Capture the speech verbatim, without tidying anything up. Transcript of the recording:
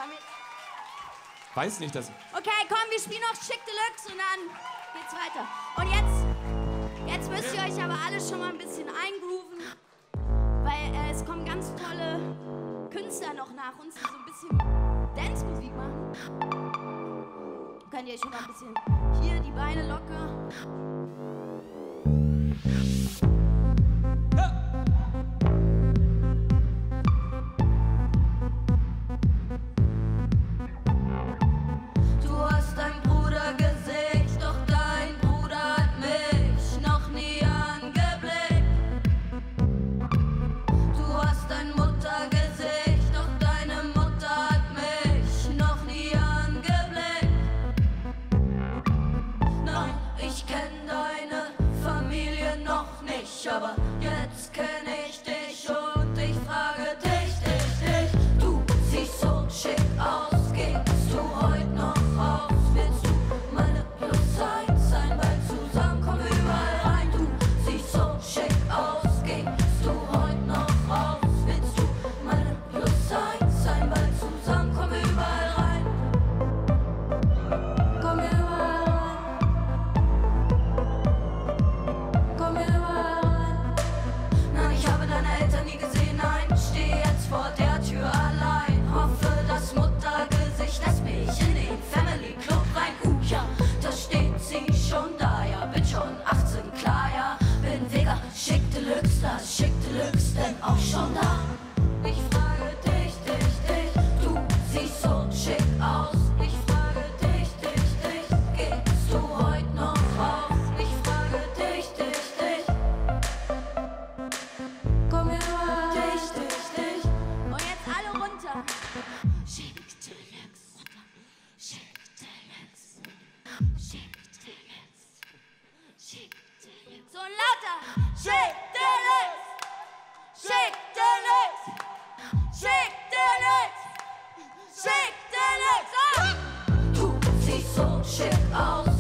war mir... Weiß nicht, dass... Okay, komm, wir spielen noch Chic Deluxe und dann geht's weiter. Und jetzt, jetzt müsst ihr euch aber alle schon mal ein bisschen eingrooven, weil äh, es kommen ganz tolle Künstler noch nach uns, die so ein bisschen Dance-Musik machen. Könnt ihr schon mal ein bisschen hier die Beine locker. Aber jetzt kenne ich dich und ich frage dich, dich, dich. Du siehst so schick aus, gehst du heute noch raus? Willst du meine Plus-Zeit sein, weil zusammen kommen wir überall rein? Du siehst so schick aus, gehst du heute noch raus? Willst du meine Plus-Zeit sein, weil zusammen kommen wir überall rein? Komm überall rein. Komm überall rein. Ich habe deine Eltern nie gesehen, nein, steh jetzt vor der Tür allein. Hoffe, das Muttergesicht lässt mich in den Family Club rein. Uh, ja, da steht sie schon da, ja, bin schon achtzehn, klar, ja. Bin Vega, Chic Deluxe, das Chic Deluxe, denn auch schon da. Ich frage dich, dich, dich, du siehst so schick aus. Ich frage dich, dich, dich, gehst du heute noch raus? Ich frage dich, dich, dich. Komm her, dich, dich, dich. Und jetzt alle runter. Chic Deluxe, Chic Deluxe, Chic Deluxe, Chic Deluxe. So lauter. Chic Deluxe. Chic Deluxe. Chic Deluxe. Chic Deluxe. Du siehst so schick aus.